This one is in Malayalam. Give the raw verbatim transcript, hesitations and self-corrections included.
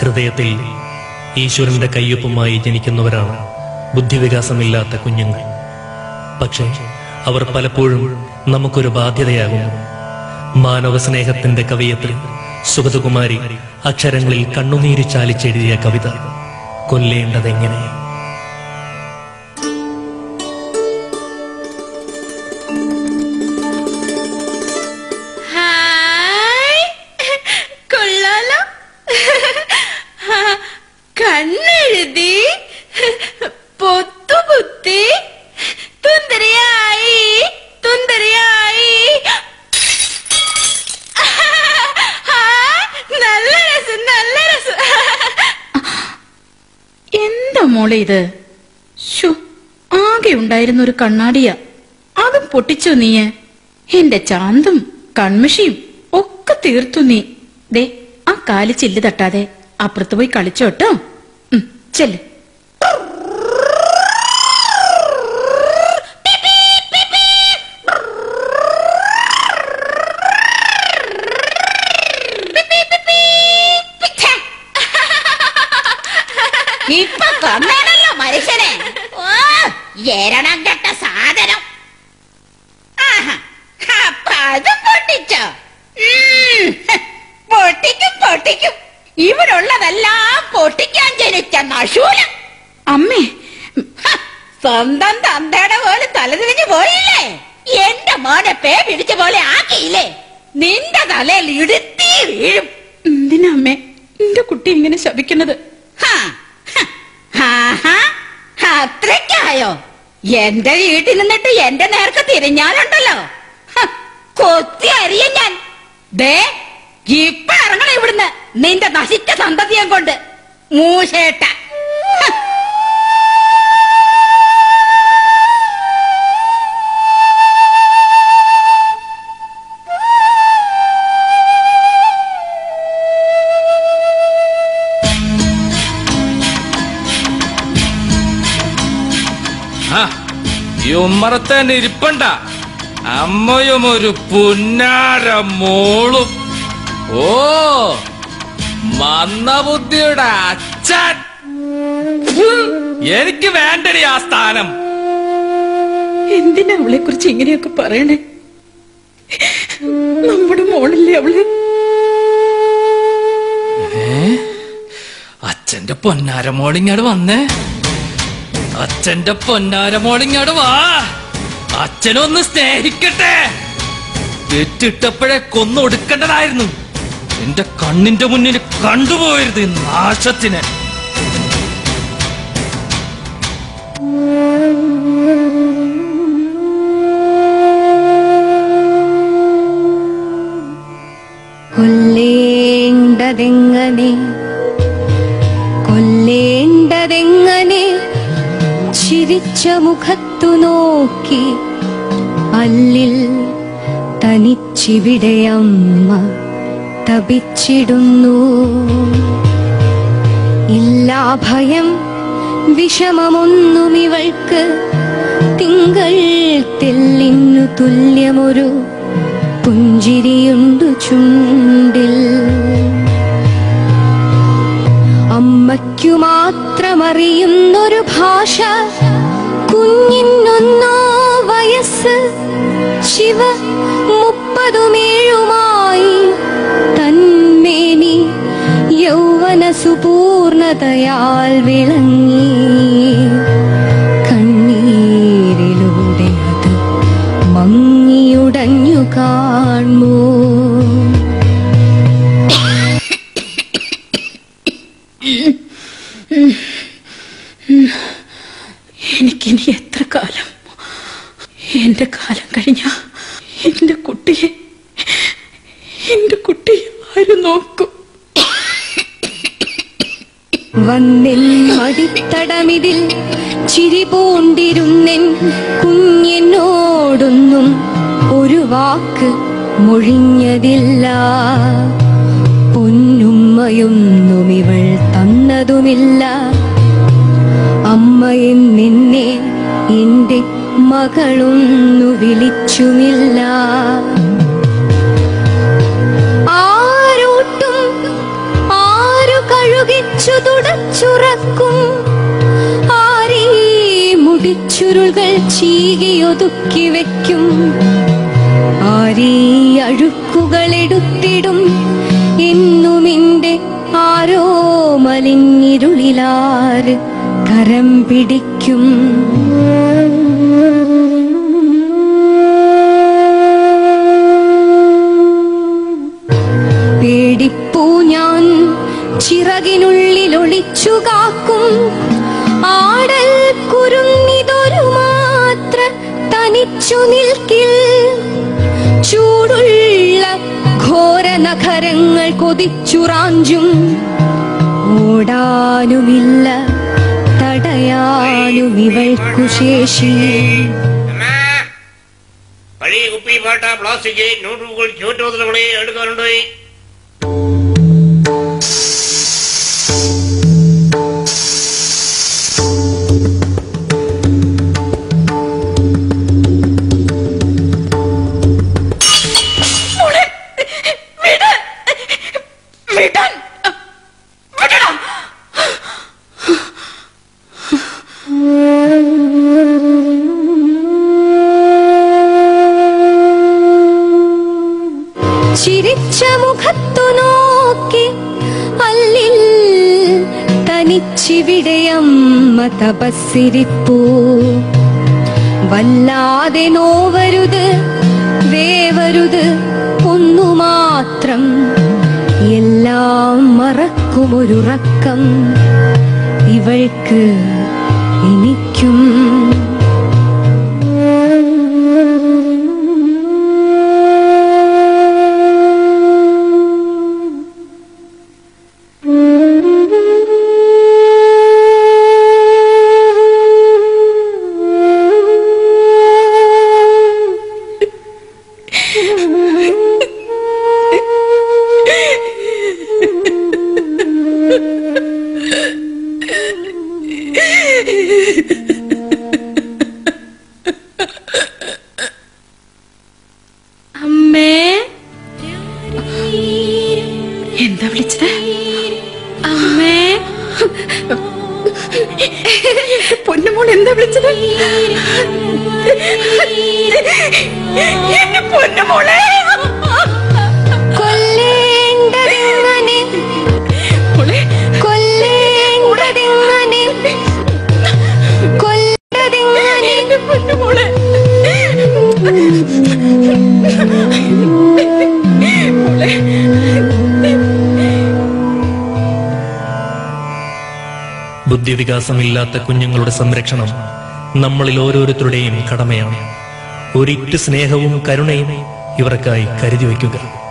ഹൃദയത്തിൽ ഈശ്വരന്റെ കയ്യൊപ്പുമായി ജനിക്കുന്നവരാണ് ബുദ്ധിവികാസമില്ലാത്ത കുഞ്ഞുങ്ങൾ. പക്ഷേ അവർ പലപ്പോഴും നമുക്കൊരു ബാധ്യതയാകുന്നു. മാനവ സ്നേഹത്തിന്റെ കവിയത്രി സുഗതകുമാരി അക്ഷരങ്ങളിൽ കണ്ണുനീര് ചാലിച്ചെഴുതിയ കവിത കൊല്ലേണ്ടതെങ്ങനെ. കണ്ണെഴുതി പൊത്തുപുത്തി തുന്തരിയായി തുന്തരിയായി. നല്ല രസം നല്ല രസം. എന്താ മോളെ ഇത്? ആകെ ഉണ്ടായിരുന്ന ഒരു കണ്ണാടിയാ, അതും പൊട്ടിച്ചു നീയെ. എന്റെ ചാന്തും കൺമഷിയും ഒക്കെ തീർത്തു നീ. ദേ ആ കാല് ചില്ല് തട്ടാതെ അപ്പുറത്ത് പോയി കളിച്ചോട്ടോ. ചെല്ല്. ഇപ്പൊ കൊന്നേണല്ലോ മനുഷ്യനെ. എരണം കെട്ട സാധനം. അപ്പൊ അതും പൊട്ടിച്ചോ? പൊട്ടിക്കും പൊട്ടിക്കും. ഇവരുള്ളതെല്ലാം പൊട്ടിക്കാൻ ജനിച്ച നശൂലം. അമ്മേ, സ്വന്തം തന്തയുടെ പോലെ തലതിരിഞ്ഞു പോയില്ലേ? എന്റെ മോനെ പേ പിടിച്ച പോലെ ആക്കിയില്ലേ? നിന്റെ തലയിൽ ഇടുത്തി വീഴും. എന്തിനാ അമ്മേ എന്റെ കുട്ടി ഇങ്ങനെ ശപിക്കുന്നത്? അത്രയ്ക്കായോ? എന്റെ വീട്ടിൽ നിന്നിട്ട് എന്റെ നേർക്ക് തിരിഞ്ഞാലുണ്ടല്ലോ കൊത്തി അറിയ ഞാൻ. ദേ ഇപ്പൊ ഇറങ്ങണം ഇവിടുന്ന്, നിന്റെ നശിച്ച സന്തതിയെ കൊണ്ട്. മൂശേട്ട ഉമ്മറത്തെ ഇരിപ്പണ്ട. അമ്മയും ഒരു പുന്നാര മോളും. ഓ മന്ദബുദ്ധിയുടെ അച്ഛൻ. എനിക്ക് വേണ്ടടി ആ സ്ഥാനം. എന്തിനാ അവളെ കുറിച്ച് ഇങ്ങനെയൊക്കെ പറയണേ? നമ്മുടെ മോളല്ലേ അവള്. അച്ഛന്റെ പൊന്നാര മോളിങ്ങാട് വന്നേ. അച്ഛന്റെ പൊന്നാര മോളിങ്ങാട് വാ. അച്ഛനൊന്ന് സ്നേഹിക്കട്ടെ. പെറ്റിട്ടപ്പോഴേ കൊന്നൊടുക്കേണ്ടതായിരുന്നു. എന്റെ കണ്ണിന്റെ മുന്നിൽ കണ്ടുപോയത് നാശത്തിന്. കൊല്ലേണ്ടതെങ്ങനെ കൊല്ലേണ്ടതെങ്ങനെ ചിരിച്ച മുഖത്തു നോക്കി അല്ലിൽ തനിച്ചിവിടെയമ്മ തപിച്ചിടുന്നു. ഇല്ലാ ഭയം വിഷമമൊന്നും ഇവൾക്ക്. തിങ്കൾ തെല്ലിനു തുല്യമൊരു പുഞ്ചിരിയുണ്ടു ചുണ്ടിൽ. അമ്മയ്ക്കു മാത്രമറിയുന്നൊരു ഭാഷ, കുഞ്ഞിനൊന്നോ വയസ്സ്. ശിവ മുപ്പതുമേഴുമായി തന്മേനി യൗവന സുപൂർണതയാൽ വിളങ്ങി. കണ്ണീരിലൂടെ അത് മങ്ങിയുടഞ്ഞു കാണൂ. എനിക്കിനി എത്ര കാലം? എന്റെ കാലം കഴിഞ്ഞ എന്റെ കുട്ടിയെ എന്റെ കുട്ടിയെ ആര് നോക്കും? വന്നിൽ മടിത്തടമിതിൽ ചിരി പൂണ്ടിരുന്നെൻ കുഞ്ഞിനോടൊന്നും ഒരു വാക്ക് മൊഴിഞ്ഞതില്ല. പൊന്നുമ്മയൊന്നും ഇവൾ തന്നതുമില്ല. അമ്മയെ നിന്നെ എന്റെ മകളൊന്നു വിളിച്ചുമില്ല. ആരോട്ടും ആരു കഴുകി ചീകിയൊതുക്കി വയ്ക്കും. ആരീ അഴുക്കുകൾ എടുത്തിടും എന്നുമിന്റെ ആരോ മലിഞ്ഞിരുളിലാറ് കരം പിടിക്കും. പേടിപ്പൂ ഞാൻ ചിറകിനുള്ളിൽ ഒളിച്ചു കാക്കും. ആടൽ കുരുങ്ങിതൊരു മാത്ര തനിച്ചു നിൽക്കിൽ. ചൂടുള്ള ഘോര നഖരങ്ങൾ കൊതിച്ചുറാഞ്ചും. ഓടാനുമില്ല തടയാനും ഇവൾക്കു ശേഷി. പഴയ കുപ്പി പാട്ട പ്ലാസ്റ്റിക് നോട്ട്ബുക്കുകൾ ചോറ്റുമുതലുകളെ എടുക്കാറുണ്ട്. ചിരിച്ച മുഖത്തു നോക്കി അല്ലിൽ തനിച്ചിവിടെയമ്മ തപസ്സിരിപ്പൂ. വല്ലാതെ നോവരുത് വേവരുത് ഒന്നു മാത്രം. എല്ലാം മറക്കുമൊരുറക്കം ഇവൾക്ക് എനിക്കും. അമ്മേ, എന്താ വിളിച്ചത്? അമ്മേ, പൊന്നുമോൾ എന്താ വിളിച്ചത്? എന്റെ പൊന്നുമോളെ കൊല്ലേണ്ടതിങ്ങനെ കൊല്ലേണ്ടതിങ്ങനെ കൊല്ലതിങ്ങനെ പൊന്നുമോളെ ബുദ്ധിവികാസമില്ലാത്ത കുഞ്ഞുങ്ങളുടെ സംരക്ഷണം നമ്മളിൽ ഓരോരുത്തരുടെയും കടമയാണ്. ഒരിറ്റു സ്നേഹവും കരുണയും ഇവർക്കായി കരുതി വയ്ക്കുക.